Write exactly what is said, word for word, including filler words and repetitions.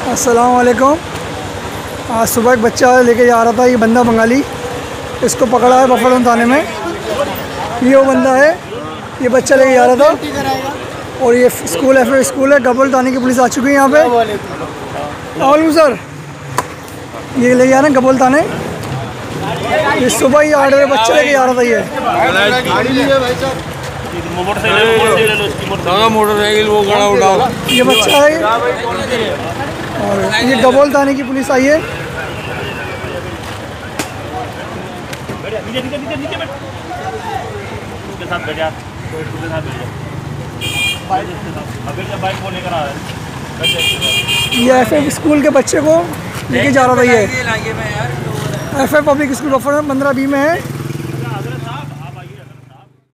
अस्सलाम वालेकुम। आज सुबह एक बच्चा लेके जा रहा था, ये बंदा बंगाली, इसको पकड़ा है बफरन थाने में। ये वो बंदा है, ये बच्चा लेके जा रहा था और ये स्कूल है, फिर स्कूल है। गबल थाने की पुलिस आ चुकी है यहाँ पे। वालेकुम सर, ये ले जा रहे हैं गबल थाने। ये सुबह ही आठ बजे बच्चा लेके जा रहा था। ये मोटरसाइकिल वो खड़ा उठाओ, ये बच्चा है और ये गबोल थाने की पुलिस आई है। ये एफ एफ स्कूल के बच्चे को लेके जा रहा था। ये एफ एफ पब्लिक स्कूल बफर पंद्रह बी में है।